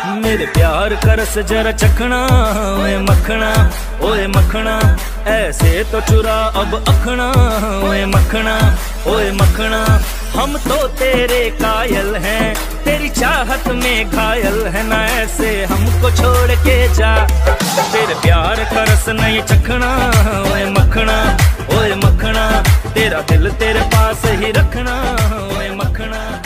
मेरे प्यार का रस जरा चखना, ओए मखना, ओए मखना, ऐसे तो चुरा अब अखना, ओए मखना, ओए मखना। हम तो तेरे कायल हैं, तेरी चाहत में घायल है, ना ऐसे हमको छोड़ के जा। तेरे प्यार का रस नहीं चखना, ओए मखना, ओए मखना, तेरा दिल तेरे पास ही रखना, ओए मखना।